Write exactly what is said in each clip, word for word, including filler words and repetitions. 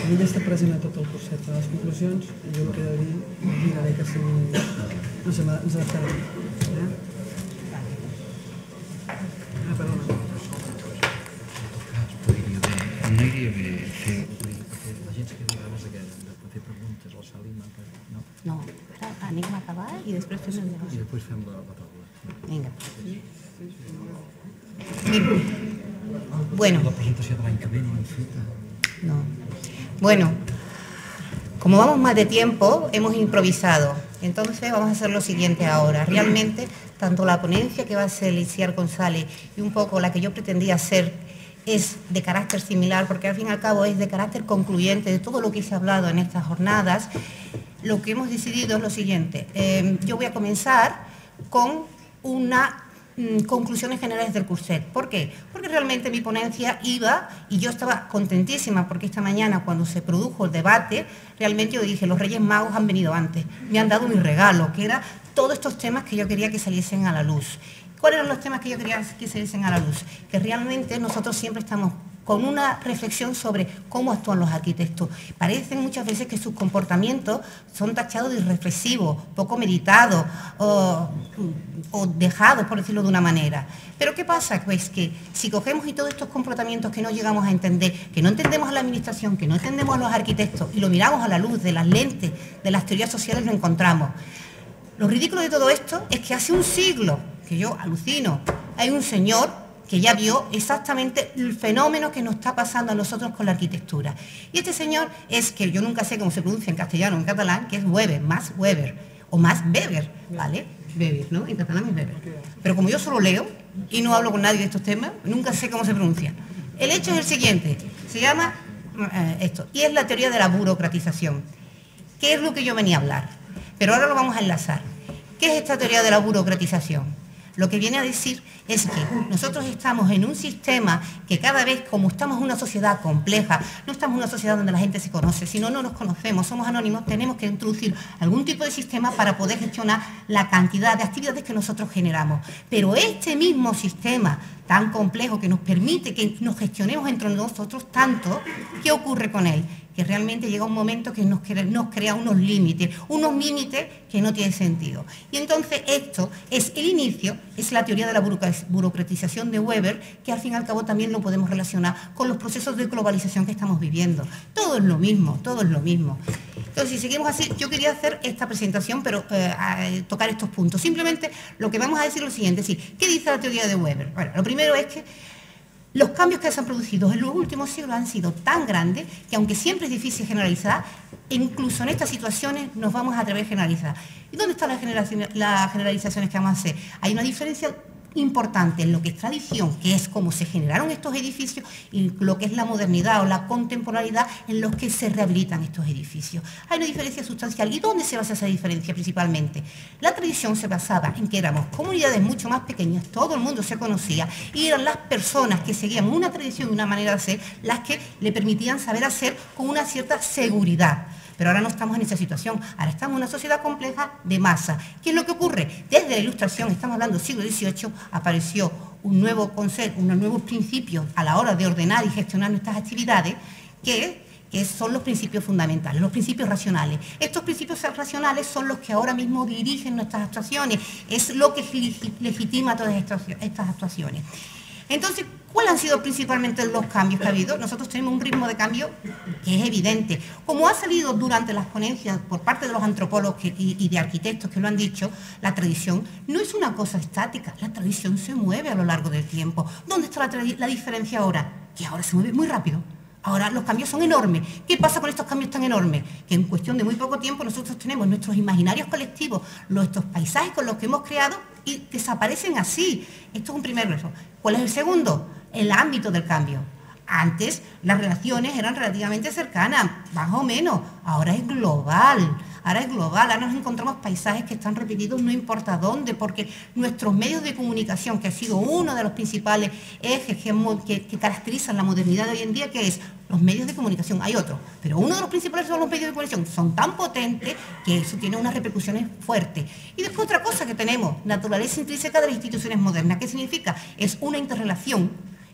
A mi ja està present a tot el curset de les conclusions i jo el que he de dir miraré que sigui... No sé, ens adaptarem. Eh? Ah, perdona. No iria bé fer... La gent que diu abans de fer preguntes al Salim... No, ara anem a acabar i després fem el negoci. I després fem la taula. Vinga. Bueno. La presentació de l'any que ve no l'hem feta. No. Bueno, como vamos más de tiempo, hemos improvisado. Entonces vamos a hacer lo siguiente ahora. Realmente, tanto la ponencia que va a hacer Itziar González y un poco la que yo pretendía hacer es de carácter similar, porque al fin y al cabo es de carácter concluyente de todo lo que se ha hablado en estas jornadas. Lo que hemos decidido es lo siguiente. Eh, yo voy a comenzar con una conclusiones generales del curset. ¿Por qué? Porque realmente mi ponencia iba, y yo estaba contentísima, porque esta mañana cuando se produjo el debate, realmente yo dije, los Reyes Magos han venido antes, me han dado mi regalo, que era todos estos temas que yo quería que saliesen a la luz. ¿Cuáles eran los temas que yo quería que saliesen a la luz? Que realmente nosotros siempre estamos con una reflexión sobre cómo actúan los arquitectos. Parecen muchas veces que sus comportamientos son tachados de irreflexivos, poco meditados o, o dejados, por decirlo de una manera. Pero ¿qué pasa? Pues que si cogemos y todos estos comportamientos que no llegamos a entender, que no entendemos a la administración, que no entendemos a los arquitectos y lo miramos a la luz de las lentes de las teorías sociales, lo encontramos. Lo ridículo de todo esto es que hace un siglo, que yo alucino, hay un señor que ya vio exactamente el fenómeno que nos está pasando a nosotros con la arquitectura. Y este señor es, que yo nunca sé cómo se pronuncia en castellano o en catalán, que es Weber, Max Weber, o Max Weber, ¿vale? Weber, ¿no? En catalán es Weber. Pero como yo solo leo y no hablo con nadie de estos temas, nunca sé cómo se pronuncia. El hecho es el siguiente, se llama eh, esto, y es la teoría de la burocratización, que es lo que yo venía a hablar. Pero ahora lo vamos a enlazar. ¿Qué es esta teoría de la burocratización? Lo que viene a decir es que nosotros estamos en un sistema que cada vez, como estamos en una sociedad compleja, no estamos en una sociedad donde la gente se conoce, sino no nos conocemos, somos anónimos, tenemos que introducir algún tipo de sistema para poder gestionar la cantidad de actividades que nosotros generamos. Pero este mismo sistema tan complejo que nos permite que nos gestionemos entre nosotros tanto, ¿qué ocurre con él? Que realmente llega un momento que nos crea, nos crea unos límites, unos límites que no tienen sentido. Y entonces esto es el inicio, es la teoría de la burocratización de Weber, que al fin y al cabo también lo podemos relacionar con los procesos de globalización que estamos viviendo. Todo es lo mismo, todo es lo mismo. Entonces, si seguimos así, yo quería hacer esta presentación, pero eh, a, a, tocar estos puntos. Simplemente lo que vamos a decir es lo siguiente, sí, ¿qué dice la teoría de Weber? Bueno, lo primero es que los cambios que se han producido en los últimos siglos han sido tan grandes que, aunque siempre es difícil generalizar, incluso en estas situaciones nos vamos a atrever a generalizar. ¿Y dónde están las, generaciones, las generalizaciones que vamos a hacer? Hay una diferencia importante en lo que es tradición, que es cómo se generaron estos edificios, y lo que es la modernidad o la contemporaneidad en los que se rehabilitan estos edificios. Hay una diferencia sustancial. ¿Y dónde se basa esa diferencia principalmente? La tradición se basaba en que éramos comunidades mucho más pequeñas, todo el mundo se conocía, y eran las personas que seguían una tradición y una manera de hacer las que le permitían saber hacer con una cierta seguridad. Pero ahora no estamos en esa situación, ahora estamos en una sociedad compleja de masa. ¿Qué es lo que ocurre? Desde la Ilustración, estamos hablando del siglo dieciocho, apareció un nuevo concepto, unos nuevos principios a la hora de ordenar y gestionar nuestras actividades, que, que son los principios fundamentales, los principios racionales. Estos principios racionales son los que ahora mismo dirigen nuestras actuaciones, es lo que legitima todas estas, estas actuaciones. Entonces, ¿cuáles han sido principalmente los cambios que ha habido? Nosotros tenemos un ritmo de cambio que es evidente. Como ha salido durante las ponencias por parte de los antropólogos que, y, y de arquitectos que lo han dicho, la tradición no es una cosa estática, la tradición se mueve a lo largo del tiempo. ¿Dónde está la, la diferencia ahora? Que ahora se mueve muy rápido. Ahora los cambios son enormes. ¿Qué pasa con estos cambios tan enormes? Que en cuestión de muy poco tiempo nosotros tenemos nuestros imaginarios colectivos, los, estos paisajes con los que hemos creado, y desaparecen así. Esto es un primer reto. ¿Cuál es el segundo? El ámbito del cambio. Antes las relaciones eran relativamente cercanas, más o menos. Ahora es global. Ahora es global, ahora nos encontramos paisajes que están repetidos no importa dónde, porque nuestros medios de comunicación, que ha sido uno de los principales ejes que, que, que caracterizan la modernidad de hoy en día, que es los medios de comunicación. Hay otros, pero uno de los principales son los medios de comunicación. Son tan potentes que eso tiene unas repercusiones fuertes. Y después otra cosa que tenemos, naturaleza intrínseca de las instituciones modernas. ¿Qué significa? Es una interrelación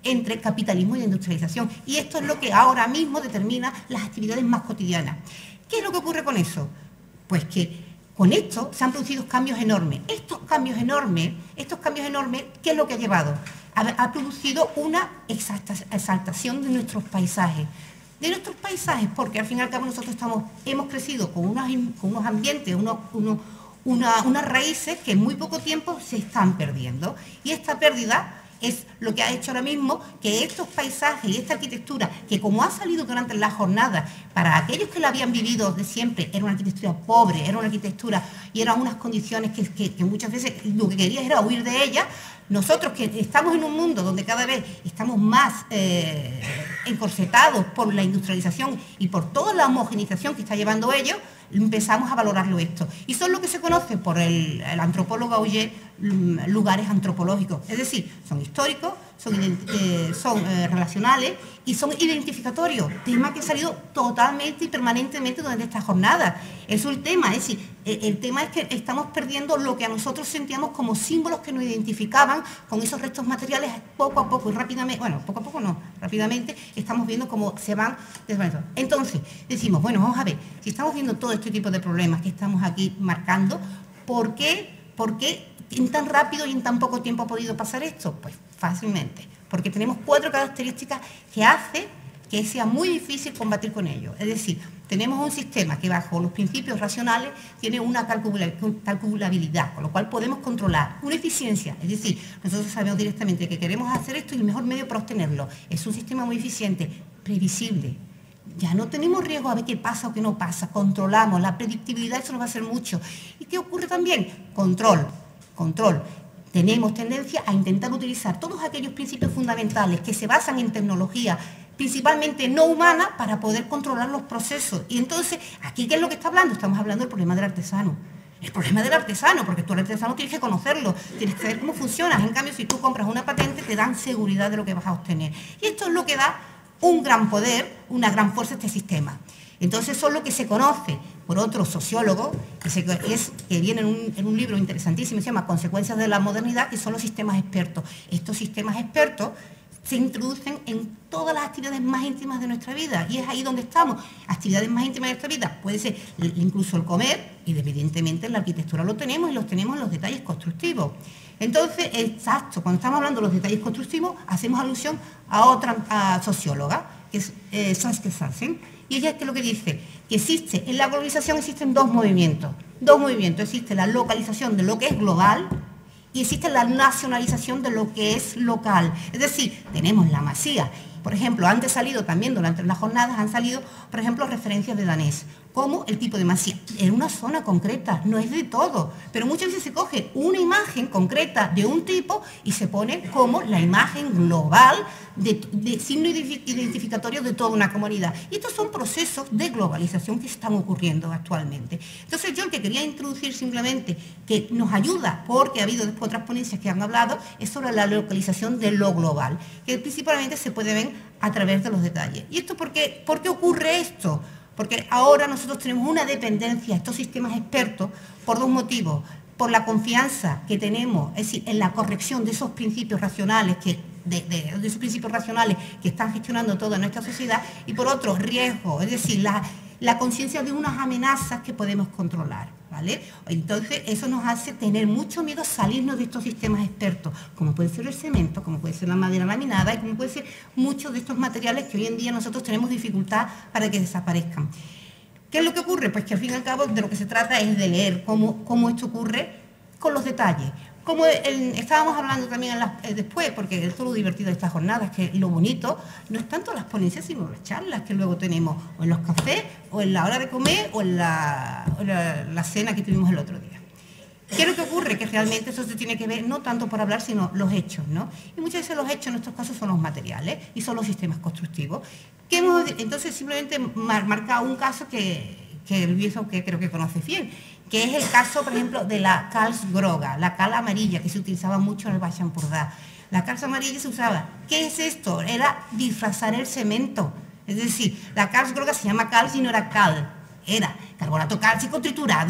entre capitalismo y industrialización. Y esto es lo que ahora mismo determina las actividades más cotidianas. ¿Qué es lo que ocurre con eso? Pues que con esto se han producido cambios enormes. Estos cambios enormes, estos cambios enormes, ¿qué es lo que ha llevado? Ha, ha producido una exaltación de nuestros paisajes. De nuestros paisajes, porque al fin y al cabo nosotros estamos, hemos crecido con unos, con unos ambientes, unos, unos, una, unas raíces que en muy poco tiempo se están perdiendo. Y esta pérdida es lo que ha hecho ahora mismo que estos paisajes y esta arquitectura, que como ha salido durante la jornada, para aquellos que la habían vivido de siempre, era una arquitectura pobre, era una arquitectura y eran unas condiciones que, que, que muchas veces lo que querías era huir de ellas. Nosotros que estamos en un mundo donde cada vez estamos más eh, encorsetados por la industrialización y por toda la homogeneización que está llevando ello, empezamos a valorarlo esto. Y son lo que se conoce por el, el antropólogo Auger, lugares antropológicos. Es decir, son históricos, son, eh, son eh, relacionales y son identificatorios. Tema que ha salido totalmente y permanentemente durante esta jornada. Eso es el tema. Es decir, el, el tema es que estamos perdiendo lo que a nosotros sentíamos como símbolos que nos identificaban con esos restos materiales poco a poco y rápidamente. Bueno, poco a poco no, rápidamente estamos viendo cómo se van desvaneciendo. Entonces, decimos, bueno, vamos a ver, si estamos viendo todo este tipo de problemas que estamos aquí marcando, ¿por qué, por qué en tan rápido y en tan poco tiempo ha podido pasar esto? Pues fácilmente, porque tenemos cuatro características que hacen que sea muy difícil combatir con ello. Es decir, tenemos un sistema que bajo los principios racionales tiene una calculabilidad, con lo cual podemos controlar una eficiencia. Es decir, nosotros sabemos directamente que queremos hacer esto y el mejor medio para obtenerlo. Es un sistema muy eficiente, previsible. Ya no tenemos riesgo a ver qué pasa o qué no pasa, controlamos, la predictibilidad, eso nos va a hacer mucho. ¿Y qué ocurre también? Control, control. Tenemos tendencia a intentar utilizar todos aquellos principios fundamentales que se basan en tecnología, principalmente no humana, para poder controlar los procesos. Y entonces, ¿aquí qué es lo que está hablando? Estamos hablando del problema del artesano. El problema del artesano, porque tú el artesano tienes que conocerlo, tienes que saber cómo funciona. En cambio, si tú compras una patente, te dan seguridad de lo que vas a obtener. Y esto es lo que da un gran poder, una gran fuerza a este sistema. Entonces, eso es lo que se conoce por otro sociólogo, que, se, es, que viene en un, en un libro interesantísimo, se llama Consecuencias de la modernidad, que son los sistemas expertos. Estos sistemas expertos se introducen en todas las actividades más íntimas de nuestra vida, y es ahí donde estamos. Actividades más íntimas de nuestra vida, puede ser incluso el comer, y evidentemente en la arquitectura lo tenemos, y los tenemos en los detalles constructivos. Entonces, exacto, cuando estamos hablando de los detalles constructivos, hacemos alusión a otra a socióloga, que es eh, Saskia Sarsen, y ella es que lo que dice, que existe, en la globalización existen dos movimientos, dos movimientos, existe la localización de lo que es global, y existe la nacionalización de lo que es local. Es decir, tenemos la masía. Por ejemplo, han salido también durante las jornadas, han salido, por ejemplo, referencias de danés, como el tipo de masía, en una zona concreta, no es de todo, pero muchas veces se coge una imagen concreta de un tipo y se pone como la imagen global de, de signo identificatorio de toda una comunidad. Y estos son procesos de globalización que están ocurriendo actualmente. Entonces yo el que quería introducir simplemente, que nos ayuda, porque ha habido después otras ponencias que han hablado, es sobre la localización de lo global, que principalmente se puede ver a través de los detalles. ¿Y esto por qué, por qué ocurre esto? Porque ahora nosotros tenemos una dependencia a estos sistemas expertos por dos motivos. Por la confianza que tenemos, es decir, en la corrección de esos principios racionales que, de, de, de esos principios racionales que están gestionando toda nuestra sociedad, y por otro, riesgo, es decir, la, la conciencia de unas amenazas que podemos controlar, ¿vale? Entonces, eso nos hace tener mucho miedo a salirnos de estos sistemas expertos, como puede ser el cemento, como puede ser la madera laminada y como puede ser muchos de estos materiales que hoy en día nosotros tenemos dificultad para que desaparezcan. ¿Qué es lo que ocurre? Pues que al fin y al cabo de lo que se trata es de leer cómo, cómo esto ocurre con los detalles. Como el, estábamos hablando también en la, eh, después, porque es todo lo divertido de estas jornadas, que lo bonito no es tanto las ponencias, sino las charlas que luego tenemos, o en los cafés, o en la hora de comer, o en la, o la, la cena que tuvimos el otro día. ¿Qué es lo que ocurre? Que realmente eso se tiene que ver no tanto por hablar, sino los hechos, ¿no? Y muchas veces los hechos en nuestros casos son los materiales y son los sistemas constructivos. Que hemos, entonces simplemente mar, marcado un caso que, que el viejo que creo que conoce bien, que es el caso, por ejemplo, de la Karlsgroga, la cal amarilla, que se utilizaba mucho en el Baix Empordà. La cal amarilla se usaba. ¿Qué es esto? Era disfrazar el cemento. Es decir, la Karlsgroga se llama cal y no era cal. Era carbonato cálcico triturado.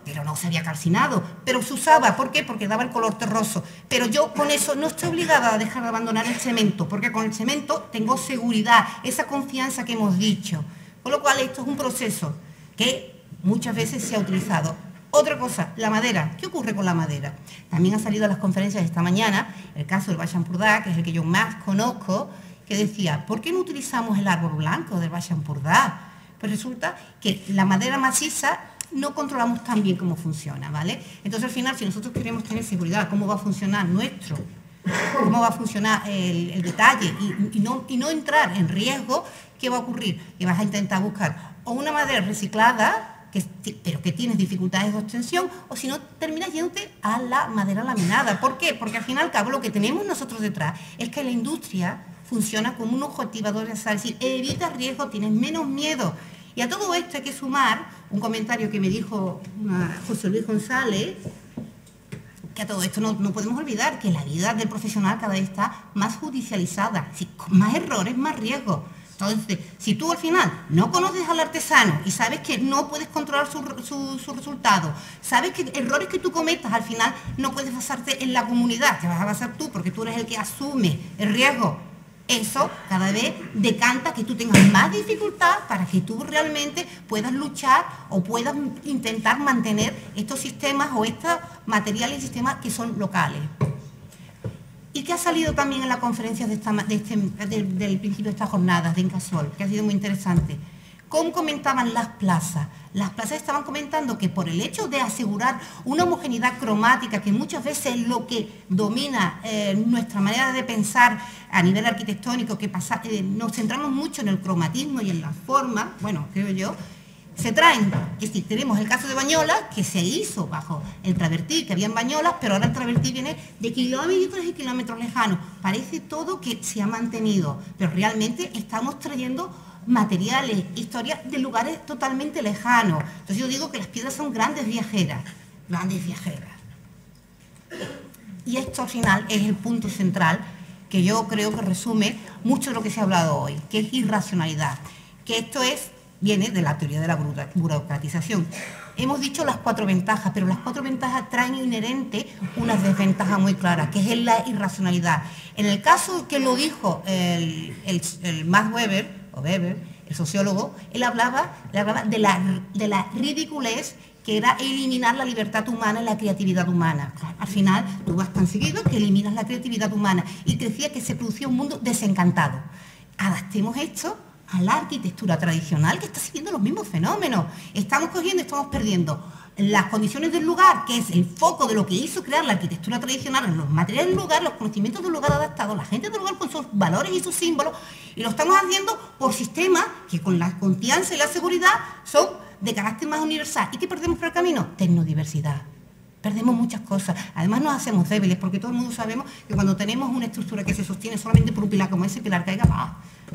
pero no se había calcinado, pero se usaba, ¿por qué? Porque daba el color terroso. Pero yo con eso no estoy obligada a dejar de abandonar el cemento, porque con el cemento tengo seguridad, esa confianza que hemos dicho. Con lo cual esto es un proceso que muchas veces se ha utilizado. Otra cosa, la madera. ¿Qué ocurre con la madera? También ha salido a las conferencias esta mañana el caso del Baix Empordà, que es el que yo más conozco, que decía, ¿por qué no utilizamos el árbol blanco del Baix Empordà? Pues resulta que la madera maciza no controlamos tan bien cómo funciona, ¿vale? Entonces al final, si nosotros queremos tener seguridad, cómo va a funcionar nuestro, cómo va a funcionar el, el detalle y, y, no, y no entrar en riesgo, ¿qué va a ocurrir? Que vas a intentar buscar o una madera reciclada, que, pero que tienes dificultades de obtención, o si no, terminas yéndote a la madera laminada. ¿Por qué? Porque al final, al cabo, lo que tenemos nosotros detrás es que la industria funciona como un objetivador de sal, es decir, evita riesgo, tienes menos miedo. Y a todo esto hay que sumar un comentario que me dijo una, José Luis González, que a todo esto no, no podemos olvidar que la vida del profesional cada vez está más judicializada, es decir, con más errores, más riesgos. Entonces, si tú al final no conoces al artesano y sabes que no puedes controlar su, su, su resultado, sabes que errores que tú cometas al final no puedes basarte en la comunidad, te vas a basar tú porque tú eres el que asume el riesgo. Eso cada vez decanta que tú tengas más dificultad para que tú realmente puedas luchar o puedas intentar mantener estos sistemas o estos materiales y sistemas que son locales. Y que ha salido también en la conferencia de esta, de este, de, del principio de estas jornadas de Incasol, que ha sido muy interesante. ¿Cómo comentaban las plazas? Las plazas estaban comentando que por el hecho de asegurar una homogeneidad cromática, que muchas veces es lo que domina eh, nuestra manera de pensar a nivel arquitectónico, que pasa, eh, nos centramos mucho en el cromatismo y en la forma, bueno, creo yo, se traen, es decir, tenemos el caso de Bañolas, que se hizo bajo el travertí, que había en Bañolas, pero ahora el travertí viene de kilómetros y kilómetros lejanos. Parece todo que se ha mantenido, pero realmente estamos trayendo materiales, historias de lugares totalmente lejanos. Entonces yo digo que las piedras son grandes viajeras, grandes viajeras. Y esto al final es el punto central que yo creo que resume mucho de lo que se ha hablado hoy, que es irracionalidad, que esto es viene de la teoría de la burocratización. Hemos dicho las cuatro ventajas, pero las cuatro ventajas traen inherente una desventaja muy clara, que es la irracionalidad. En el caso que lo dijo el, el, el Max Weber, o Weber, el sociólogo, él hablaba, él hablaba de, la, de la ridiculez que era eliminar la libertad humana y la creatividad humana. Al final, tú vas tan seguido que eliminas la creatividad humana y te decía que se producía un mundo desencantado. Adaptemos esto a la arquitectura tradicional que está siguiendo los mismos fenómenos. Estamos cogiendo y estamos perdiendo las condiciones del lugar, que es el foco de lo que hizo crear la arquitectura tradicional, los materiales del lugar, los conocimientos del lugar adaptados, la gente del lugar con sus valores y sus símbolos, y lo estamos haciendo por sistemas que con la confianza y la seguridad son de carácter más universal. ¿Y qué perdemos por el camino? Tecnodiversidad. Perdemos muchas cosas. Además nos hacemos débiles, porque todo el mundo sabemos que cuando tenemos una estructura que se sostiene solamente por un pilar, como ese pilar caiga, ¡bah!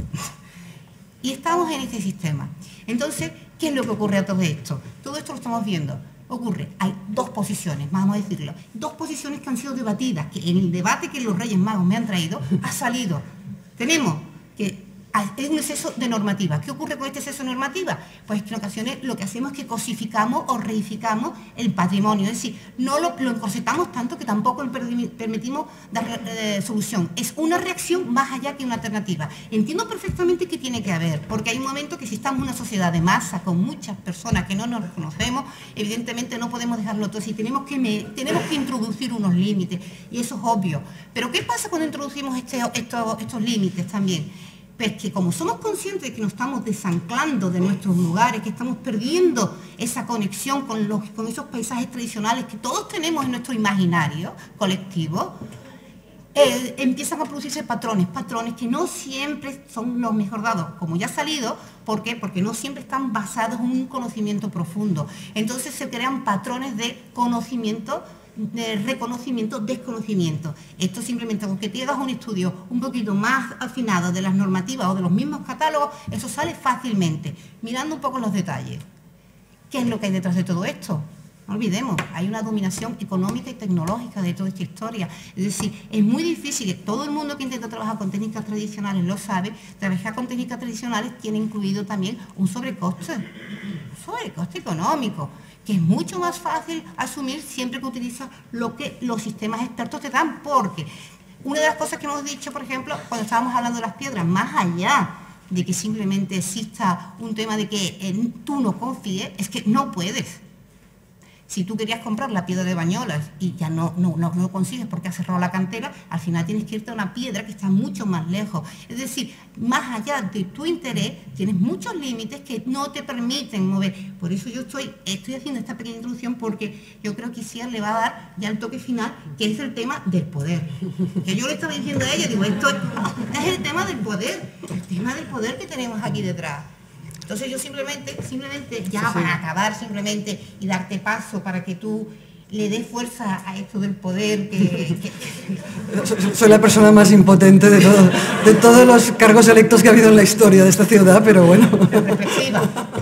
Y estamos en este sistema. Entonces, ¿qué es lo que ocurre a todo esto? Todo esto lo estamos viendo. Ocurre, hay dos posiciones, vamos a decirlo, dos posiciones que han sido debatidas, que en el debate que los Reyes Magos me han traído, ha salido. Tenemos que es un exceso de normativa. ¿Qué ocurre con este exceso de normativa? Pues que en ocasiones lo que hacemos es que cosificamos o reificamos el patrimonio, es decir, no lo, lo encorsetamos tanto que tampoco le permitimos dar eh, solución. Es una reacción más allá que una alternativa. Entiendo perfectamente que tiene que haber, porque hay un momento que si estamos en una sociedad de masa, con muchas personas que no nos reconocemos, evidentemente no podemos dejarlo todo, y tenemos que, me, tenemos que introducir unos límites, y eso es obvio. Pero ¿qué pasa cuando introducimos este, estos, estos límites también? Pues que como somos conscientes de que nos estamos desanclando de nuestros lugares, que estamos perdiendo esa conexión con, los, con esos paisajes tradicionales que todos tenemos en nuestro imaginario colectivo, eh, empiezan a producirse patrones, patrones que no siempre son los mejor dados, como ya ha salido. ¿Por qué? Porque no siempre están basados en un conocimiento profundo. Entonces se crean patrones de conocimiento, de reconocimiento, desconocimiento. Esto simplemente con que te hagas un estudio un poquito más afinado de las normativas o de los mismos catálogos, eso sale fácilmente, mirando un poco los detalles. ¿Qué es lo que hay detrás de todo esto? No olvidemos, hay una dominación económica y tecnológica de toda esta historia. Es decir, es muy difícil, que todo el mundo que intenta trabajar con técnicas tradicionales lo sabe, trabajar con técnicas tradicionales tiene incluido también un sobrecoste, un sobrecoste económico, que es mucho más fácil asumir siempre que utilizas lo que los sistemas expertos te dan, porque una de las cosas que hemos dicho, por ejemplo, cuando estábamos hablando de las piedras, más allá de que simplemente exista un tema de que eh, tú no confíes, es que no puedes. Si tú querías comprar la piedra de Bañolas y ya no, no, no, no consigues porque has cerrado la cantera, al final tienes que irte a una piedra que está mucho más lejos. Es decir, más allá de tu interés, tienes muchos límites que no te permiten mover. Por eso yo estoy, estoy haciendo esta pequeña introducción, porque yo creo que Isiar le va a dar ya el toque final, que es el tema del poder. Que yo le estaba diciendo a ella, digo, esto es el tema del poder, el tema del poder que tenemos aquí detrás. Entonces yo simplemente, simplemente ya sí, sí. para acabar simplemente y darte paso para que tú le des fuerza a esto del poder que... que... Soy la persona más impotente de, todo, de todos los cargos electos que ha habido en la historia de esta ciudad, pero bueno. Reflexiva.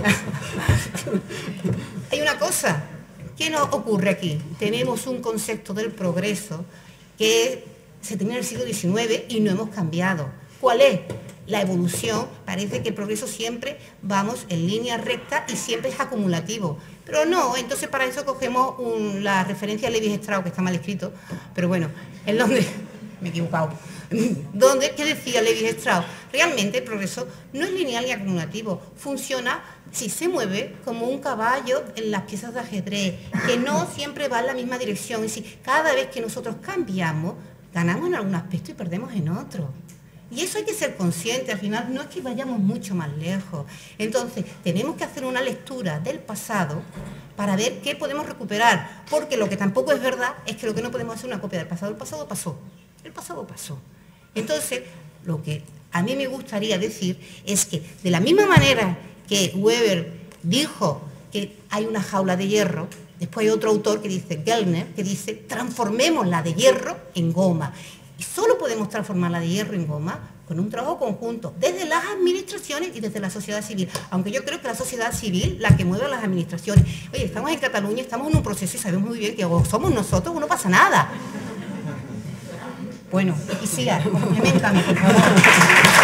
Hay una cosa, ¿qué nos ocurre aquí? Tenemos un concepto del progreso que se tenía en el siglo diecinueve y no hemos cambiado. ¿Cuál es? La evolución. Parece que el progreso siempre vamos en línea recta y siempre es acumulativo. Pero no, entonces para eso cogemos un, la referencia a Levi Strauss, que está mal escrito, pero bueno, en donde, me he equivocado, donde, ¿qué decía Levi Strauss? Realmente el progreso no es lineal ni acumulativo, funciona si se mueve como un caballo en las piezas de ajedrez, que no siempre va en la misma dirección, y si cada vez que nosotros cambiamos, ganamos en algún aspecto y perdemos en otro. Y eso hay que ser consciente, al final no es que vayamos mucho más lejos. Entonces, tenemos que hacer una lectura del pasado para ver qué podemos recuperar, porque lo que tampoco es verdad es que lo que no podemos hacer es una copia del pasado. El pasado pasó, el pasado pasó. Entonces, lo que a mí me gustaría decir es que de la misma manera que Weber dijo que hay una jaula de hierro, después hay otro autor que dice, Gellner, que dice, transformemos la de hierro en goma. Y solo podemos transformar la de hierro en goma con un trabajo conjunto, desde las administraciones y desde la sociedad civil. Aunque yo creo que la sociedad civil, la que mueve a las administraciones. Oye, estamos en Cataluña, estamos en un proceso y sabemos muy bien que o somos nosotros o no pasa nada. Bueno, y siga, complementame, por favor.